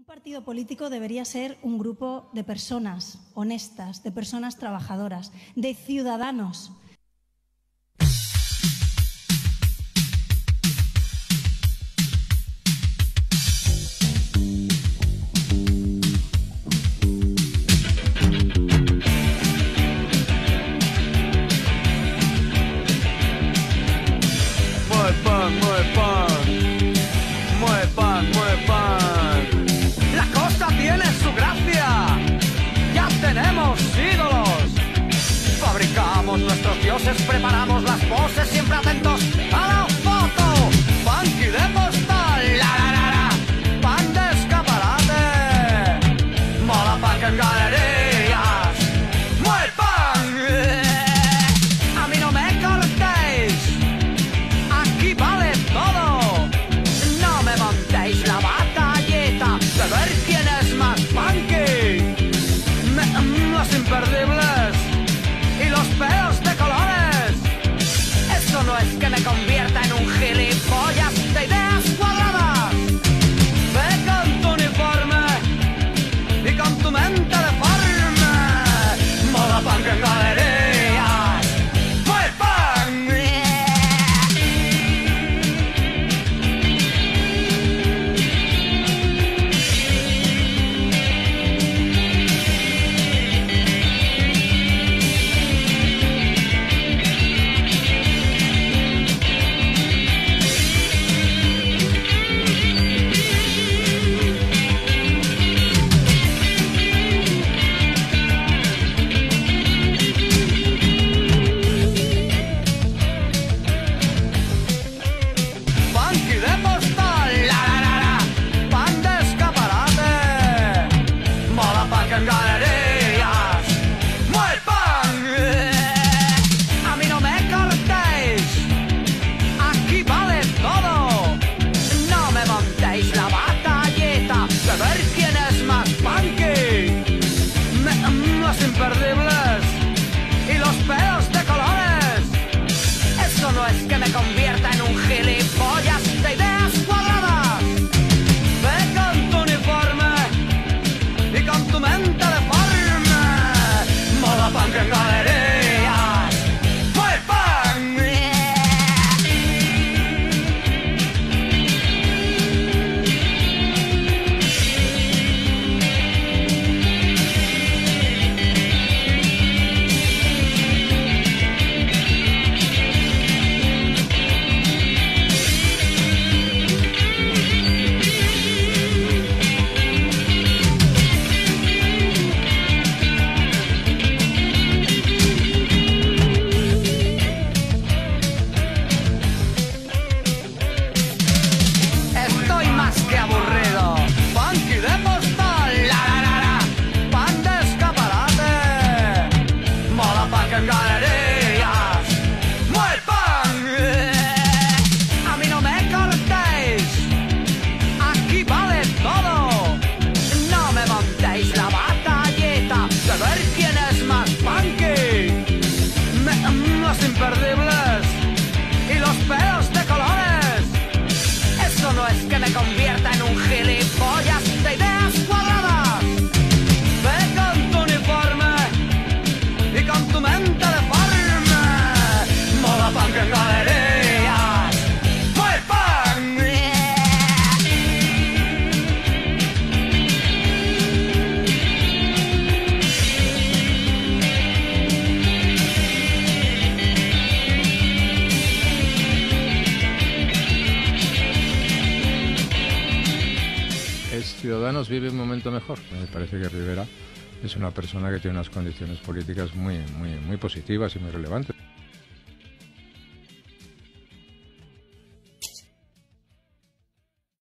Un partido político debería ser un grupo de personas honestas, de personas trabajadoras, de ciudadanos. La cosa tiene su gracia, ya tenemos ídolos. Fabricamos nuestros dioses, preparamos las poses, siempre atentos a la foto. Funky de postal, pan de escaparate, mola punk en galerías, mueve pan. A mí no me cortéis, aquí vale todo. No me montéis la batalleta de ver quién es más funky. Los imperdibles y los peos de colores. Eso no es que me convierta en un gilipollas de ideas cuadradas. Ve con tu uniforme y con tu mente deforme. Moda punk en galerías. ¡Muy punk! Funky de postal, pan de escaparate, moda punk en galerías, mueve pan. A mí no me cortéis, aquí vale todo. No me montéis la batalleta de ver quién es más funky. Los imperdibles y los peos de colores. Eso no es que me convierta en un gilipollas de ideas cuadradas. Ve con tu uniforme y con tu mente deforme. Moda punk en galerías. ¡Muy punk! Estoy más que aburrido. Funky de postal, pan de escaparate, moda punk en galerías, mueve pan. A mí no me cortéis, aquí vale todo. No me montéis la batalleta de ver quién es más funky. Los imperdibles y los peos de colores. Eso no es que me convierta en un gilipollas de ideas cuadradas. Ve con tu uniforme y con tu mente deforme. Moda punk en galerías. ¡Muy punk! Ciudadanos vive un momento mejor. Me parece que Rivera es una persona que tiene unas condiciones políticas muy positivas y muy relevantes.